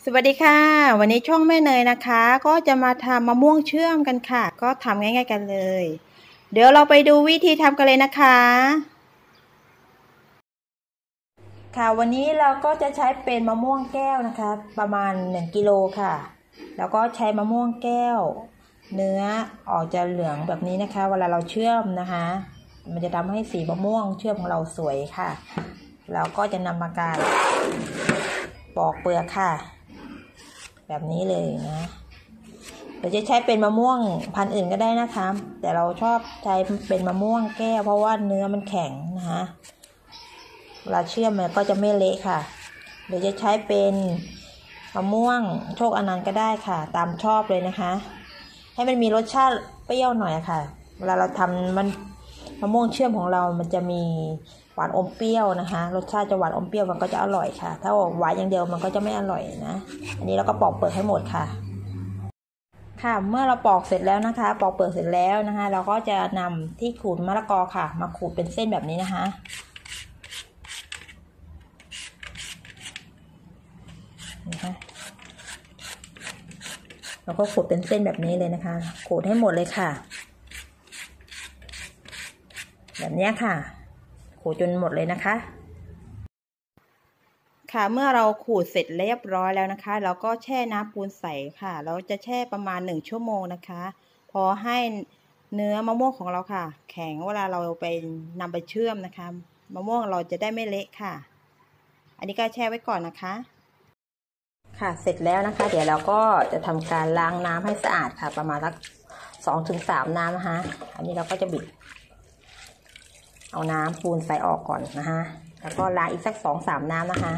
สวัสดีค่ะวันนี้ช่องแม่เนยนะคะก็จะมาทำมะม่วงเชื่อมกันค่ะก็ทำง่ายๆกันเลยเดี๋ยวเราไปดูวิธีทำกันเลยนะคะค่ะวันนี้เราก็จะใช้เป็นมะม่วงแก้วนะคะประมาณ1 กิโลค่ะแล้วก็ใช้มะม่วงแก้วเนื้อออกจะเหลืองแบบนี้นะคะเวลาเราเชื่อมนะคะมันจะทำให้สีมะม่วงเชื่อมของเราสวยค่ะเราก็จะนำมาการปอกเปลือกค่ะแบบนี้เลยนะเราจะใช้เป็นมะม่วงพันธุ์อื่นก็ได้นะคะแต่เราชอบใช้เป็นมะม่วงแก้วเพราะว่าเนื้อมันแข็งนะคะเวลาเชื่อมมันก็จะไม่เละค่ะเดี๋ยวจะใช้เป็นมะม่วงโชคอนันต์ก็ได้ค่ะตามชอบเลยนะคะให้มันมีรสชาติเปรี้ยวหน่อยค่ะเวลาเราทำมันมะม่วงเชื่อมของเรามันจะมีหวานอมเปรี้ยวนะคะรสชาติจะหวานอมเปรี้ยวมันก็จะอร่อยค่ะถ้าหวานอย่างเดียวมันก็จะไม่อร่อยนะอันนี้เราก็ปอกเปลือกให้หมดค่ะค่ะเมื่อเราปอกเสร็จแล้วนะคะปอกเปลือกเสร็จแล้วนะคะเราก็จะนำที่ขูดมะละกอค่ะมาขูดเป็นเส้นแบบนี้นะคะเราก็ขูดเป็นเส้นแบบนี้เลยนะคะขูดให้หมดเลยค่ะแบบนี้ค่ะขูดจนหมดเลยนะคะค่ะเมื่อเราขูดเสร็จเรียบร้อยแล้วนะคะเราก็แช่น้ำปูนใสค่ะเราจะแช่ประมาณ1 ชั่วโมงนะคะพอให้เนื้อมะม่วงของเราค่ะแข็งเวลาเราไปนำไปเชื่อมนะคะมะม่วงเราจะได้ไม่เละค่ะอันนี้ก็แช่ไว้ก่อนนะคะค่ะเสร็จแล้วนะคะเดี๋ยวเราก็จะทำการล้างน้ำให้สะอาดค่ะประมาณสัก2-3 น้ำนะคะอันนี้เราก็จะบิดเอาน้ำปูนใสออกก่อนนะคะแล้วก็ล้างอีกสัก2-3 น้ำนะคะ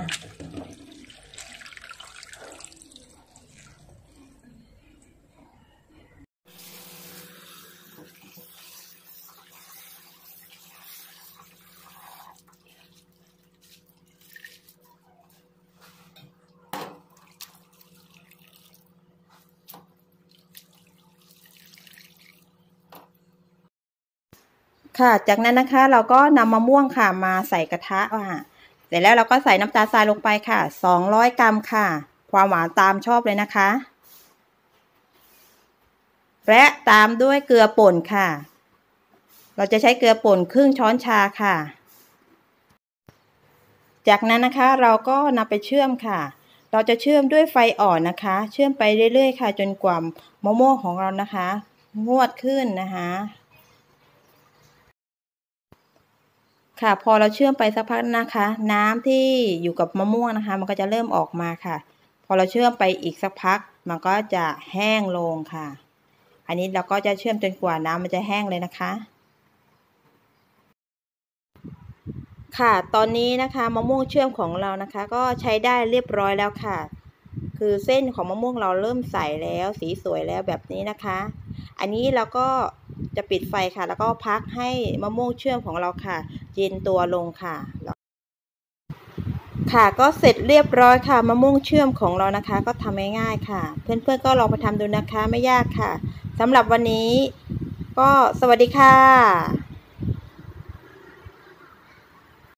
ค่ะจากนั้นนะคะเราก็นำมะม่วงค่ะมาใส่กระทะเสร็จแล้วเราก็ใส่น้ำตาลทรายลงไปค่ะ200 กรัมค่ะความหวานตามชอบเลยนะคะและตามด้วยเกลือป่นค่ะเราจะใช้เกลือป่นครึ่งช้อนชาค่ะจากนั้นนะคะเราก็นำไปเชื่อมค่ะเราจะเชื่อมด้วยไฟอ่อนนะคะเชื่อมไปเรื่อยๆค่ะจนกว่ามะม่วงของเรานะคะงวดขึ้นนะคะค่ะพอเราเชื่อมไปสักพักนะคะน้ำที่อยู่กับมะม่วงนะคะมันก็จะเริ่มออกมาค่ะพอเราเชื่อมไปอีกสักพักมันก็จะแห้งลงค่ะอันนี้เราก็จะเชื่อมจนกว่าน้ำมันจะแห้งเลยนะคะค่ะตอนนี้นะคะมะม่วงเชื่อมของเรานะคะก็ใช้ได้เรียบร้อยแล้วค่ะคือเส้นของมะม่วงเราเริ่มใสแล้วสีสวยแล้วแบบนี้นะคะอันนี้เราก็จะปิดไฟค่ะแล้วก็พักให้มะม่วงเชื่อมของเราค่ะเย็นตัวลงค่ะค่ะก็เสร็จเรียบร้อยค่ะมะม่วงเชื่อมของเรานะคะก็ทำง่ายๆค่ะเพื่อนๆก็ลองไปทำดูนะคะไม่ยากค่ะสำหรับวันนี้ก็สวัสดีค่ะ